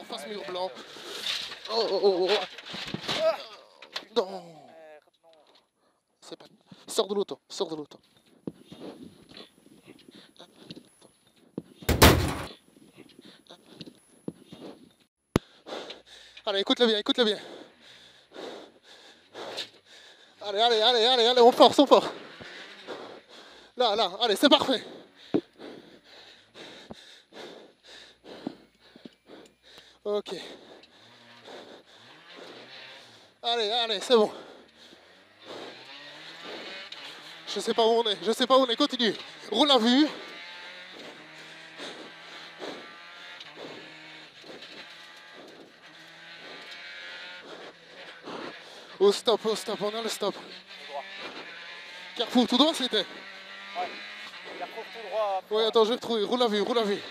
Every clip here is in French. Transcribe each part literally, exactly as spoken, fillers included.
face mur blanc. Oh, oh, oh, oh. Non. C'est pas... Sors de l'auto, sors de l'auto. Allez, écoute-le bien, écoute-le bien. Allez, allez, allez, allez, allez, on force, on force. Là, là, allez, c'est parfait. Ok. Allez, allez, c'est bon. Je sais pas où on est, je sais pas où on est, continue. Roule à vue. Au stop, au stop, on a le stop. Carrefour tout droit c'était. Ouais. Carrefour tout droit. Ouais, attends, je vais retrouver. Roule à vue, roule à vue.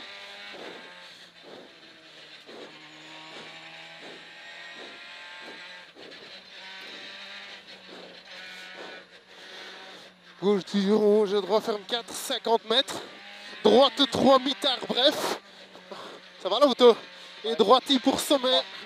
Gauche du rouge, droit ferme quatre, cinquante mètres. Droite trois, mitard, bref. Ça va l'auto. Et droite pour sommet.